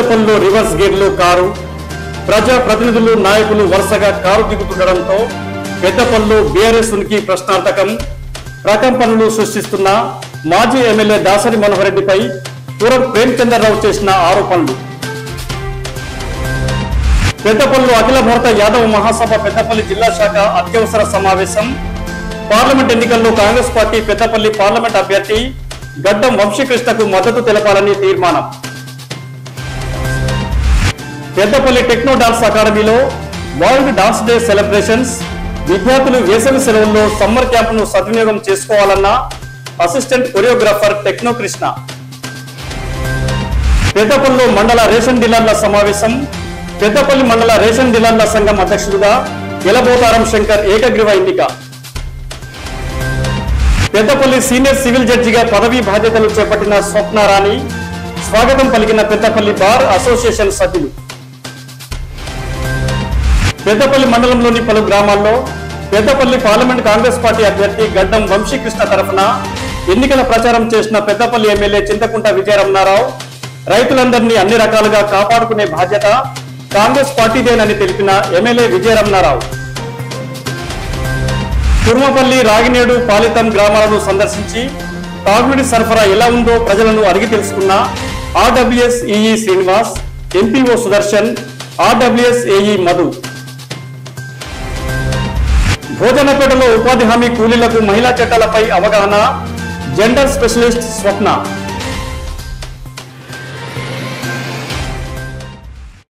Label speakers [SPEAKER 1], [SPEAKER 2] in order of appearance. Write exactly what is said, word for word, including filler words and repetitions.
[SPEAKER 1] పెద్దపల్లిలో రివర్స్ గేర్లో కారు, ప్రజా ప్రతినిధులు నాయకులు వరుసగా కారు దిగుతుండడంతో పెద్దపల్లిలో బీఆర్ఎస్ ఉనికి ప్రశ్నార్థకం. ప్రకంపనలు సృష్టిస్తున్న మాజీ ఎమ్మెల్యే దాసరి మనోహర్ రెడ్డిపై పూరం ప్రేమచంద్రరావు చేసిన ఆరోపణలు. పెద్దపల్లిలో అఖిల భారత యాదవ మహాసభ పెద్దపల్లి జిల్లా శాఖ అత్యవసర సమావేశం. పార్లమెంట్ ఎన్నికల్లో కాంగ్రెస్ పార్టీ పెద్దపల్లి పార్లమెంట్ అభ్యర్థి గడ్డం వంశీకృష్ణకు మద్దతు తెలపాలని తీర్మానం. పెద్దపల్లి టెక్నో డాన్స్ అకాడమీలో వరల్డ్ డాన్స్ డే సెలబ్రేషన్స్. విద్యార్థులు వేసవి సెలవుల్లో సమ్మర్ క్యాంపును సద్వినియోగం చేసుకోవాలన్న అసిస్టెంట్ కొరియోగ్రాఫర్ టెక్నో కృష్ణ. పెద్దపల్లిలో మండల రేషన్ డీలర్ల సమావేశం. పెద్దపల్లి మండల రేషన్ డీలర్ల సంఘం అధ్యక్షుడుగా ఎలబోతారం శంకర్ ఏకగ్రీవ ఎన్నిక. పెద్దపల్లి సీనియర్ సివిల్ జడ్జిగా పదవీ బాధ్యతలు చేపట్టిన స్వప్నారాణి. స్వాగతం పలికిన పెద్దపల్లి బార్ అసోసియేషన్ సభ్యులు. పెద్దపల్లి మండలంలోని పలు గ్రామాల్లో పెద్దపల్లి పార్లమెంట్ కాంగ్రెస్ పార్టీ అభ్యర్థి గడ్డం వంశీకృష్ణ తరఫున ఎన్నికల ప్రచారం చేసిన పెద్దపల్లి ఎమ్మెల్యే చింతకుంట విజయరమణారావు రైతులందరినీ అన్ని రకాలుగా కాపాడుకునే బాధ్యత కాంగ్రెస్ పార్టీదేనని తెలిపిన ఎమ్మెల్యే విజయరమణారావు కుర్మపల్లి, రాగినేడు, పాలితం గ్రామాలను సందర్శించి తాగునీటి సరఫరా ఎలా ఉందో ప్రజలను అడిగి తెలుసుకున్న RWS EE Srinivas, MPO Sudarshan, RWS AE Madhu. భోజనపేటలో ఉపాధి హామీ కూలీలకు మహిళా చట్టాలపై అవగాహన. జెండర్ స్పెషలిస్ట్ స్వప్న.